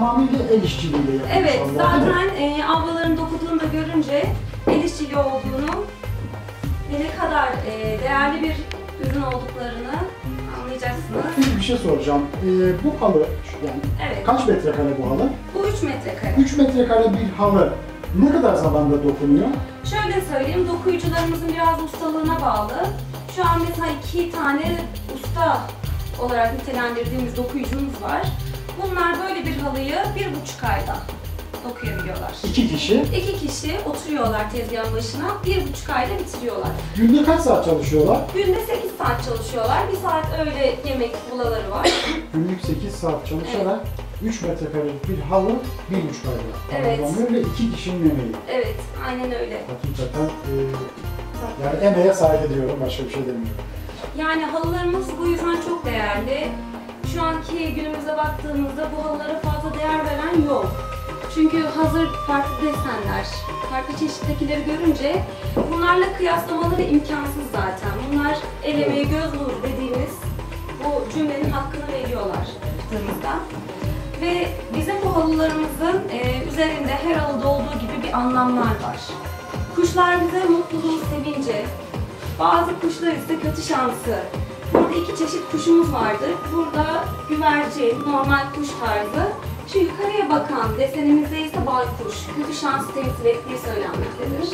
tamamıyla el işçiliğiyle yapılmış. Evet, halılar, zaten ablaların dokuduğunu da görünce el işçiliği olduğunu ve ne kadar değerli bir ürün olduklarını anlayacaksınız. Peki bir şey soracağım. Bu halı, yani Evet. kaç metrekare bu halı? Bu 3 metrekare. 3 metrekare bir halı ne kadar zamanda dokunuyor? Şöyle söyleyeyim, dokuyucularımızın biraz ustalığına bağlı. Şu an mesela 2 tane usta olarak nitelendirdiğimiz dokuyucumuz var. Bunlar böyle bir halıyı 1,5 ayda dokuyabiliyorlar. 2 kişi. 2 kişi oturuyorlar tezgahın başına, 1,5 ayda bitiriyorlar. Günde kaç saat çalışıyorlar? Günde 8 saat çalışıyorlar, 1 saat öğle yemek molaları var. Günlük 8 saat çalışarak 3 metrekarelik bir halı 1,5 ayda Evet. tamamlanıyor ve 2 kişinin emeği. Evet, aynen öyle. Hakikaten yani emeğe saygı diyorum, başka bir şey demiyorum. Yani halılarımız bu yüzden çok değerli. Şu anki günümüze baktığımızda bu halılara fazla değer veren yok. Çünkü hazır farklı desenler, farklı çeşittekileri görünce bunlarla kıyaslamaları imkansız zaten. Bunlar el emeği göz nuru dediğimiz bu cümlenin hakkını veriyorlar baktığımızda. Ve bizim bu halılarımızın üzerinde her halıda olduğu gibi bir anlamlar var. Kuşlar bize mutluluğu, sevinci, bazı kuşlar ise kötü şansı. Burada 2 çeşit kuşumuz vardır. Burada güvercin, normal kuş tarzı. Şu yukarıya bakan desenimizde ise baykuş, kötü şansı temsil ettiği söylenmektedir.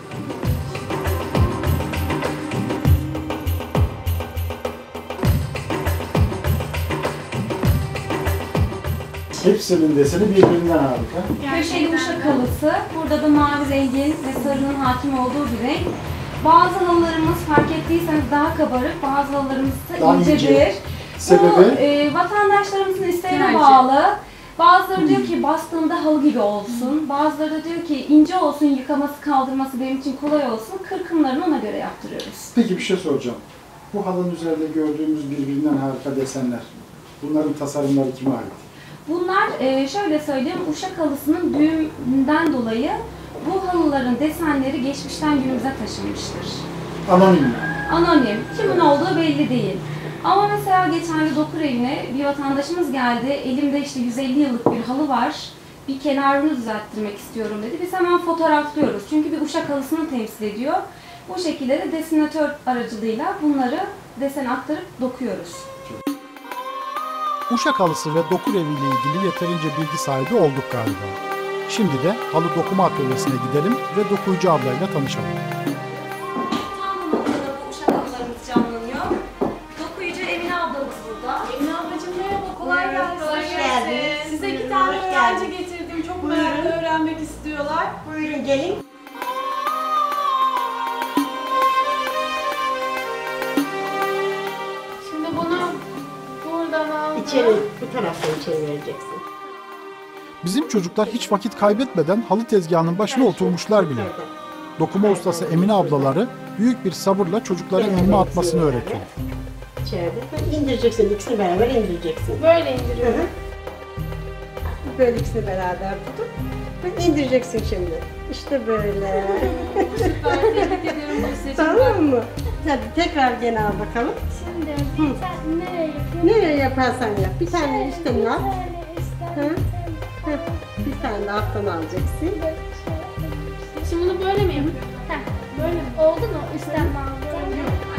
Hepsinin deseni birbirinden harika. Köşeli uşak halısı. Burada da mavi rengin ve sarının hakim olduğu bir renk. Bazı halılarımız fark ettiyseniz daha kabarık, bazı halılarımız ise Daha incedir. ince. Sebebi? Bu vatandaşlarımızın isteğine bağlı. Bazıları diyor ki bastığımda halı gibi olsun. Bazıları da diyor ki ince olsun, yıkaması, kaldırması benim için kolay olsun. Kırkımlarını ona göre yaptırıyoruz. Peki bir şey soracağım. Bu halının üzerinde gördüğümüz birbirinden harika desenler, bunların tasarımları kime ait? Bunlar şöyle söyleyeyim, uşak halısının düğümünden dolayı bu halıların desenleri geçmişten günümüze taşınmıştır. Anonim yani. Anonim, kimin olduğu belli değil. Ama mesela geçen de dokur evine bir vatandaşımız geldi, elimde işte 150 yıllık bir halı var, bir kenarını düzelttirmek istiyorum dedi. Biz hemen fotoğraflıyoruz çünkü bir uşak halısını temsil ediyor. Bu şekilde de desenatör aracılığıyla bunları desene aktarıp dokuyoruz. Uşak halısı ve dokur eviyle ilgili yeterince bilgi sahibi olduk galiba. Şimdi de halı dokuma atölyesine gidelim ve dokuyucu ablayla tanışalım. Tam bu noktada bu uşak halılarımız canlanıyor. Dokuyucu Emine ablamız burada. Emine ablacığım merhaba, kolay gelsin. Hoş geldiniz. Size 2 Buyurun, tane hoş öğrenci geldiniz. getirdim. Çok Buyurun. meraklı öğrenmek istiyorlar. Buyurun gelin. Şimdi bunu buradan aldım. İçeri, bu taraftan içeri vereceksin. Bizim çocuklar hiç vakit kaybetmeden halı tezgahının başına oturmuşlar bile. Dokuma ustası Emine ablaları büyük bir sabırla çocuklara ilme atmasını öğretiyor. İçeride. Böyle indireceksin, ikisini beraber indireceksin. Böyle indiriyorum. Böyle ikisini beraber tutup ve indireceksin şimdi. İşte böyle. Süper, tebrik ediyorum Buse'cim. Tamam mı? Hadi tekrar gene al bakalım. Şimdi bir tane nereye yapıyorum? Nereye yaparsan yap. Bir tane üstten al. Üstten Hı? Heh, bir tane de alttan alacaksın. Şimdi bunu böyle mi yapıyorum? Heh, böyle mi? Oldu mu? Üstten mi aldım?